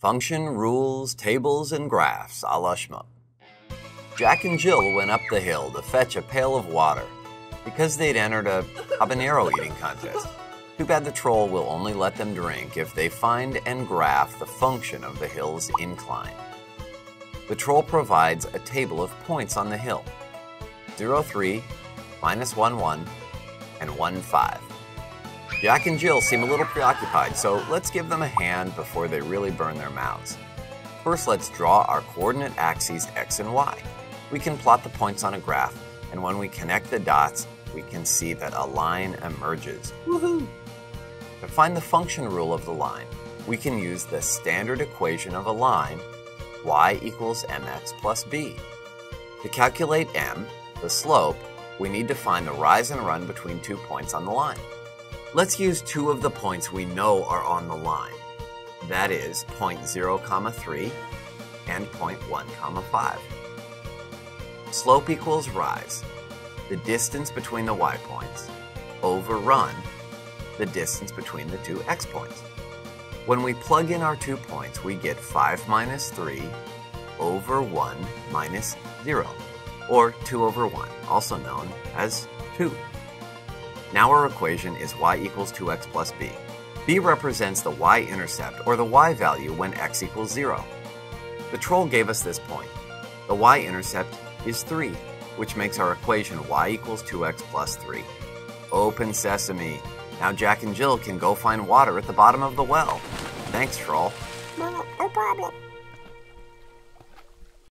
Function, rules, tables, and graphs a la Shmoop. Jack and Jill went up the hill to fetch a pail of water because they'd entered a habanero eating contest. Too bad the troll will only let them drink if they find and graph the function of the hill's incline. The troll provides a table of points on the hill: 0, 3, -1, 1, and 1, 5. Jack and Jill seem a little preoccupied, so let's give them a hand before they really burn their mouths. First, let's draw our coordinate axes x and y. We can plot the points on a graph, and when we connect the dots, we can see that a line emerges. Woohoo! To find the function rule of the line, we can use the standard equation of a line, y equals mx plus b. To calculate m, the slope, we need to find the rise and run between 2 points on the line. Let's use 2 of the points we know are on the line. That is point 0, 3 and point 1, 5. Slope equals rise, the distance between the y points, over run, the distance between the 2 x points. When we plug in our 2 points, we get 5 minus 3 over 1 minus 0, or 2 over 1, also known as 2. Now our equation is y equals 2x plus b. b represents the y-intercept, or the y value when x equals 0. The troll gave us this point. The y-intercept is 3, which makes our equation y equals 2x plus 3. Open sesame. Now Jack and Jill can go find water at the bottom of the well. Thanks, troll. No problem.